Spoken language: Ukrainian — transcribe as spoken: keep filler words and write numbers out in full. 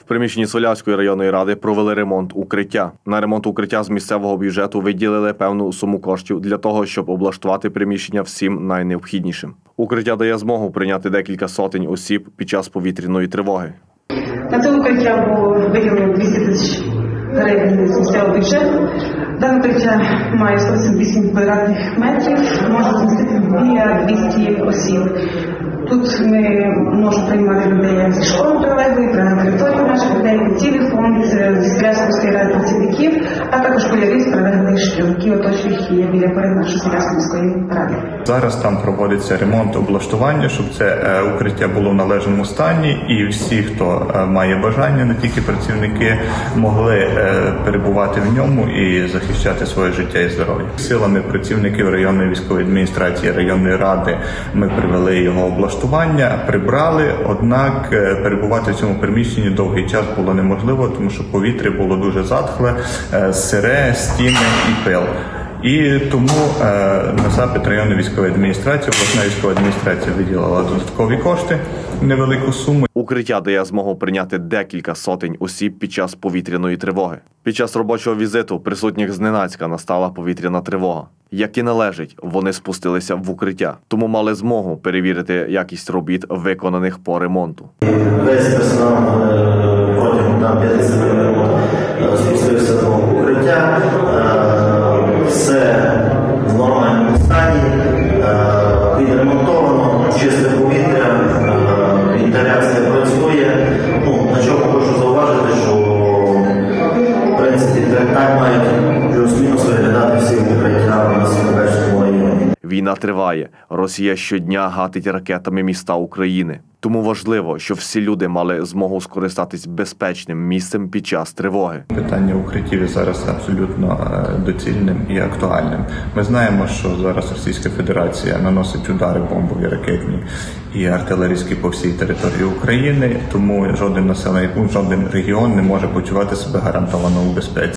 В приміщенні Свалявської районної ради провели ремонт укриття. На ремонт укриття з місцевого бюджету виділили певну суму коштів для того, щоб облаштувати приміщення всім найнеобхіднішим. Укриття дає змогу прийняти декілька сотень осіб під час повітряної тривоги. На це укриття було виділено двісті тисяч гривень з місцевого бюджету. Дане укриття має сто сімдесят вісім квадратних метрів, може змістити біля двісті осіб. Тут ми можемо приймати людей зі школи прилеглої, на території наших людей, цілий фонд зі Свалявської ради працівників, а також школярів з прилеглих шкіл, які оточують є біля перед нашої Свалявської ради. Зараз там проводиться ремонт облаштування, щоб це укриття було в належному стані, і всі, хто має бажання, не тільки працівники, могли перебувати в ньому і захищати своє життя і здоров'я. Силами працівників районної військової адміністрації, районної ради ми привели його облаштування, прибрали, однак перебувати в цьому приміщенні довгий час було неможливо, тому що повітря було дуже затхле, сире, стіни і пил. І тому е, на запит районної військової адміністрації, обласна військова адміністрація виділила додаткові кошти, невелику суму. Укриття дає змогу прийняти декілька сотень осіб під час повітряної тривоги. Під час робочого візиту присутніх зненацька настала повітряна тривога. Як і належить, вони спустилися в укриття, тому мали змогу перевірити якість робіт, виконаних по ремонту. Весь персонал протягом п'ятдесят хвилин спустився до укриття. Все в нормальному стані, відремонтовано, чисте повітря, вентиляція працює. Ну, на чому хочу зауважити, що в принципі так мають плюс-мінус виглядати всі укриття у нас в Свалявському районі. Війна триває. Росія щодня гатить ракетами міста України. Тому важливо, щоб всі люди мали змогу скористатись безпечним місцем під час тривоги. Питання укриттів зараз абсолютно доцільним і актуальним. Ми знаємо, що зараз Російська Федерація наносить удари бомбові, ракетні і артилерійські по всій території України, тому жоден населений пункт, жоден регіон не може почувати себе гарантовано у безпеці.